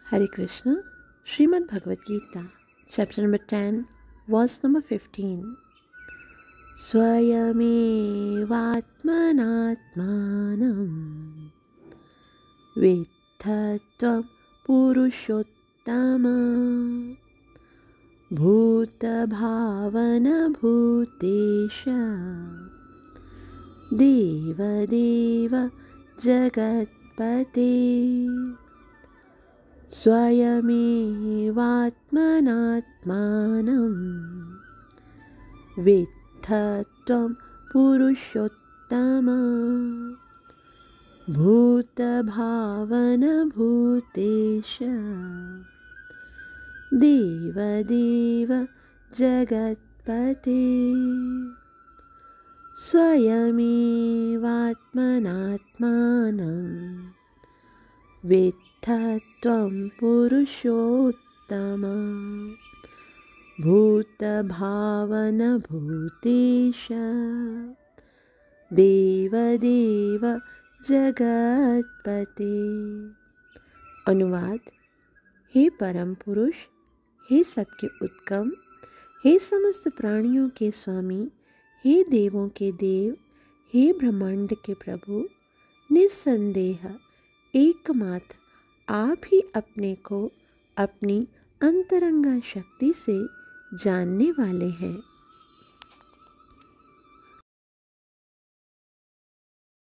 Hare Krishna, Srimad Bhagavad Gita, chapter number 10, verse number 15. Swayamevatmanatmanam Vitthatvam Purushottama Bhuta Bhavana Bhutesha Deva Deva Jagatpate Swayamevatmanatmanam Vitthatvam Purushottama Bhuta Bhavana Bhutesha Deva Deva Jagatpate Swayamevatmanatmanam Vitthatvam Purushottama Bhuta Bhavana Bhutesha Deva Deva Jagatpate। अनुवाद। हे परम पुरुष, हे सबके उत्तम, हे समस्त प्राणियों के स्वामी, हे देवों के देव, हे ब्रह्मांड के प्रभु, निस्संदेह एकमात्र आप ही अपने को अपनी अंतरंगा शक्ति से जानने वाले हैं।